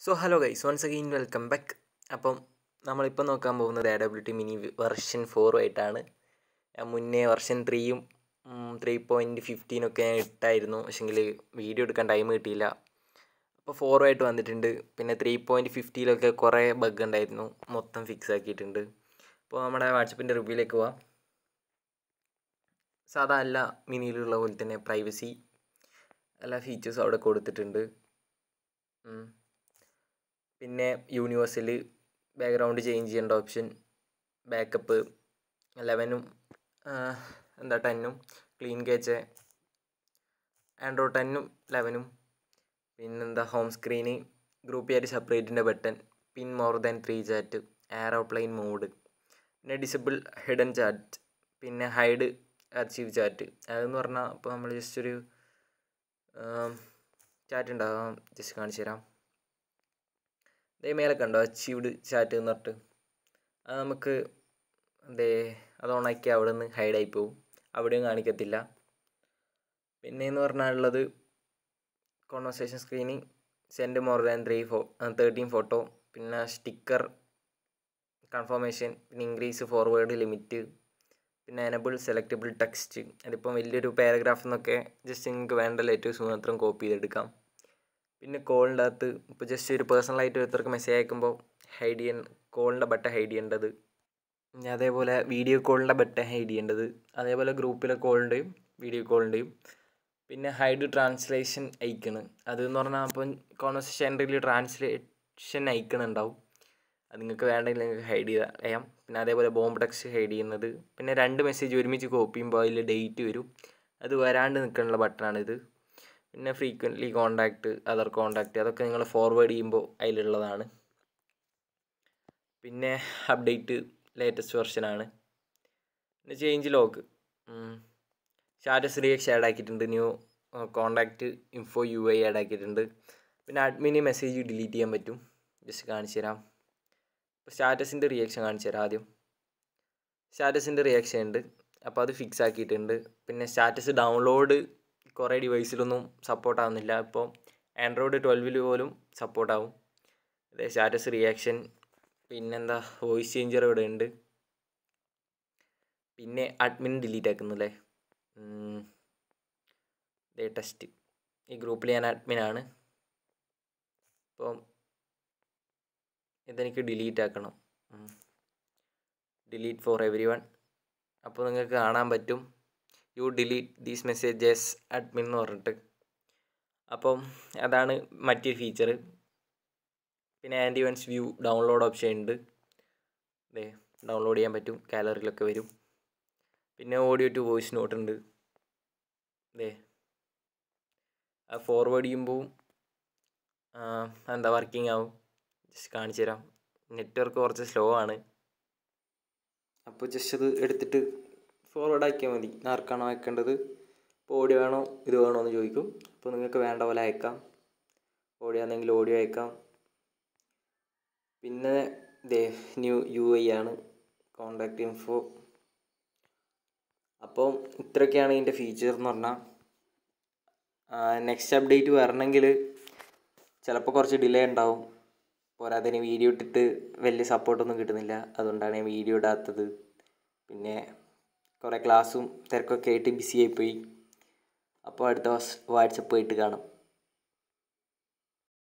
So hello guys, once again welcome back. അപ്പം നമ്മളിപ്പോൾ നോക്കാൻ പോകുന്നത് AWT മിനി വെർഷൻ 4 ആയിട്ടാണ്. മുന്നേ വെർഷൻ 3യും 3.15 ഇട്ടായിരുന്നു, പക്ഷെങ്കിൽ വീഡിയോ എടുക്കാൻ ടൈം കിട്ടിയില്ല. അപ്പോൾ 4 ആയിട്ട് വന്നിട്ടുണ്ട്. പിന്നെ 3.50 കുറേ ബഗ് ഉണ്ടായിരുന്നു, മൊത്തം ഫിക്സ് ആക്കിയിട്ടുണ്ട്. അപ്പോൾ നമ്മുടെ വാട്സപ്പിൻ്റെ റിവ്യൂയിലേക്ക് പോവാം. സാധാ എല്ലാ മിനിയിലുള്ള പോലെ തന്നെ പ്രൈവസി എല്ലാ ഫീച്ചേഴ്സും അവിടെ കൊടുത്തിട്ടുണ്ട്. പിന്നെ യൂണിവേഴ്സൽ ബാക്ക്ഗ്രൗണ്ട് ചേഞ്ച് ചെയ്യേണ്ട ഓപ്ഷൻ, ബാക്കപ്പ് 11ഉം 10ഉം, ക്ലീൻ കേച്ച് ആൻഡ്രോയിഡ് 10ഉം 11ഉം, പിന്നെന്താ ഹോം സ്ക്രീന്, ഗ്രൂപ്പ് ആയിട്ട് സെപ്പറേറ്റിൻ്റെ button, pin more than 3 chat, aeroplane mode, പിന്നെ ഡിസബിൾ ഹിഡൻ ചാറ്റ്, പിന്നെ ഹൈഡ് അച്ചീവ് ചാറ്റ്. അതെന്ന് പറഞ്ഞാൽ ഇപ്പോൾ നമ്മൾ ജസ്റ്റ് ഒരു ചാറ്റ് ഉണ്ടാകാം, ജസ്റ്റ് കാണിച്ചു തരാം. മേലെ കണ്ടോ അച്ചീവ്ഡ് ചാറ്റ് എന്ന് പറഞ്ഞിട്ട്, അത് നമുക്ക് അത് ഓണാക്കി അവിടെ നിന്ന് ഹൈഡായി പോവും, അവിടെയും കാണിക്കത്തില്ല. പിന്നെയെന്ന് പറഞ്ഞാലുള്ളത് conversation screening, send more than 13 photo, പിന്നെ സ്റ്റിക്കർ കൺഫർമേഷൻ, പിന്നെ ഇൻക്രീസ് ഫോർവേഡ് ലിമിറ്റ്, പിന്നെ എനബിൾ സെലക്റ്റബിൾ ടെക്സ്റ്റ്. അതിപ്പം വലിയൊരു പാരഗ്രാഫ് എന്നൊക്കെ ജസ്റ്റ് നിങ്ങൾക്ക് വേണ്ട ലെറ്റേഴ്സ് മാത്രം കോപ്പി ചെയ്തെടുക്കാം. പിന്നെ കോളിൻ്റെ അകത്ത് ഇപ്പോൾ ജസ്റ്റ് ഒരു പേഴ്സണലായിട്ട് ഒരുത്തർക്ക് മെസ്സേജ് അയക്കുമ്പോൾ ഹൈഡ് ചെയ്യാൻ കോളിൻ്റെ ബട്ടൺ ഹൈഡ് ചെയ്യേണ്ടത്, പിന്നെ അതേപോലെ വീഡിയോ കോളിൻ്റെ ബട്ടൺ ഹൈഡ് ചെയ്യേണ്ടത്, അതേപോലെ ഗ്രൂപ്പിലെ കോളിൻ്റെയും വീഡിയോ കോളിൻ്റെയും. പിന്നെ ഹൈഡ് ട്രാൻസ്ലേഷൻ ഐക്കണ്, അതെന്ന് പറഞ്ഞാൽ അപ്പം കോൺവെർസേഷൻ എൻട്രിയിൽ ട്രാൻസ്ലേഷൻ ഐക്കൺ ഉണ്ടാവും, അത് നിങ്ങൾക്ക് വേണ്ടെങ്കിൽ നിങ്ങൾക്ക് ഹൈഡ് ചെയ്യാം. പിന്നെ അതേപോലെ ബോംബ് ടെക്സ്റ്റ് ഹൈഡ് ചെയ്യുന്നത്. പിന്നെ 2 മെസ്സേജ് ഒരുമിച്ച് കോപ്പി ചെയ്യുമ്പോൾ അതിൽ ഡേറ്റ് വരും, അത് വരാണ്ട് നിൽക്കാനുള്ള ബട്ടണാണിത്. പിന്നെ ഫ്രീക്വൻ്റ്ലി കോണ്ടാക്റ്റ്, അതർ കോണ്ടാക്റ്റ്, അതൊക്കെ നിങ്ങൾ ഫോർവേഡ് ചെയ്യുമ്പോൾ അതിലുള്ളതാണ്. പിന്നെ അപ്ഡേറ്റ് ലേറ്റസ്റ്റ് വെർഷനാണ്. പിന്നെ change log, status reaction add ആക്കിയിട്ടുണ്ട്, new contact info UI add ആക്കിയിട്ടുണ്ട്. പിന്നെ അഡ്മിന് മെസ്സേജ് ഡിലീറ്റ് ചെയ്യാൻ പറ്റും, ജസ്റ്റ് കാണിച്ചു തരാം. ഇപ്പോൾ സ്റ്റാറ്റസിൻ്റെ റിയാക്ഷൻ കാണിച്ചു തരാം. ആദ്യം സ്റ്റാറ്റസിൻ്റെ റിയാക്ഷൻ ഉണ്ട്, അപ്പോൾ അത് ഫിക്സ് ആക്കിയിട്ടുണ്ട്. പിന്നെ സ്റ്റാറ്റസ് ഡൗൺലോഡ് കുറേ ഡിവൈസിലൊന്നും സപ്പോർട്ടാവുന്നില്ല, ഇപ്പോൾ ആൻഡ്രോയിഡ് 12 പോലും സപ്പോർട്ടാവും. അതെ സ്റ്റാറ്റസ് റിയാക്ഷൻ. പിന്നെന്താ വോയിസ് ചേഞ്ചർ ഇവിടെ ഉണ്ട്. പിന്നെ അഡ്മിൻ ഡിലീറ്റ് ആക്കുന്നില്ലേ, ടെസ്റ്റ്. ഈ ഗ്രൂപ്പിൽ ഞാൻ അഡ്മിനാണ്, അപ്പം ഇതെനിക്ക് ഡിലീറ്റ് ആക്കണം, ഡിലീറ്റ് ഫോർ എവരി വൺ. അപ്പോൾ നിങ്ങൾക്ക് കാണാൻ പറ്റും you delete these messages admin എന്ന് പറഞ്ഞിട്ട്. അപ്പം അതാണ് മറ്റൊരു ഫീച്ചർ. പിന്നെ ആൻറ്റിവൻസ് വ്യൂ ഡൗൺലോഡ് ഓപ്ഷൻ ഉണ്ട്, ഡൗൺലോഡ് ചെയ്യാൻ പറ്റും, ഗാലറിയിലൊക്കെ വരും. പിന്നെ ഓഡിയോ ടു വോയിസ് നോട്ട് ഉണ്ട്, അത് ഫോർവേഡ് ചെയ്യുമ്പോൾ എന്താ വർക്കിംഗ് ആവും, ജസ്റ്റ് കാണിച്ചു തരാം. നെറ്റ്വർക്ക് കുറച്ച് സ്ലോ ആണ്, അപ്പോൾ ജസ്റ്റ് അത് എടുത്തിട്ട് ഫോർവേഡ് ആക്കിയാൽ മതി. ആർക്കാണോ അയക്കേണ്ടത്, ഇപ്പോൾ ഓഡിയോ വേണോ ഇത് വേണോ എന്ന് ചോദിക്കും, അപ്പോൾ നിങ്ങൾക്ക് വേണ്ട പോലെ അയക്കാം. ഓഡിയോ ആണെങ്കിൽ ഓഡിയോ അയക്കാം. പിന്നെ ന്യൂ UI ആണ്, കോണ്ടാക്റ്റ് ഇൻഫോ. അപ്പോൾ ഇത്രയൊക്കെയാണ് ഇതിൻ്റെ ഫീച്ചർ എന്ന് പറഞ്ഞാൽ. നെക്സ്റ്റ് അപ്ഡേറ്റ് വരണമെങ്കിൽ ചിലപ്പോൾ കുറച്ച് ഡിലേ ഉണ്ടാവും. പോരാത്തതിന് വീഡിയോ ഇട്ടിട്ട് വലിയ സപ്പോർട്ടൊന്നും കിട്ടുന്നില്ല, അതുകൊണ്ടാണ് ഞാൻ വീഡിയോ ഇടാത്തത്. പിന്നെ കുറേ ക്ലാസ്സും തിരക്കൊക്കെ ആയിട്ട് ബിസി ആയിപ്പോയി. അപ്പോൾ അടുത്ത വാട്സപ്പ് ആയിട്ട് കാണാം.